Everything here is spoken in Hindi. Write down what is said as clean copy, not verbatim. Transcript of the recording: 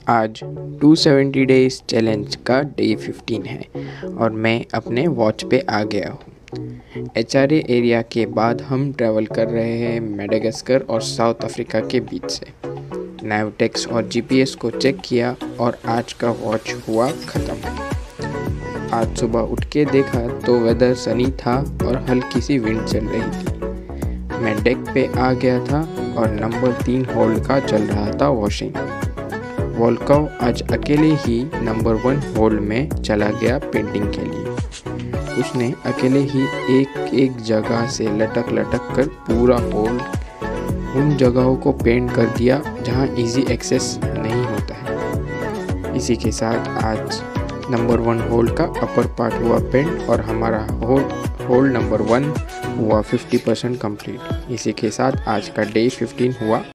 आज 270 डेज चैलेंज का डे 15 है और मैं अपने वॉच पे आ गया हूँ। एचआरए एरिया के बाद हम ट्रैवल कर रहे हैं मेडागास्कर और साउथ अफ्रीका के बीच से। नाविटेक्स और जीपीएस को चेक किया और आज का वॉच हुआ ख़त्म। आज सुबह उठ के देखा तो वेदर सनी था और हल्की सी विंड चल रही थी। मैं डेक पे आ गया था और नंबर 3 होल का चल रहा था वॉशिंग। वोल्कोव आज अकेले ही नंबर 1 होल में चला गया पेंटिंग के लिए। उसने अकेले ही एक जगह से लटक कर पूरा होल उन जगहों को पेंट कर दिया जहां इजी एक्सेस नहीं होता है। इसी के साथ आज नंबर 1 होल का अपर पार्ट हुआ पेंट और हमारा होल नंबर 1 हुआ 50% कंप्लीट। इसी के साथ आज का डे 15 हुआ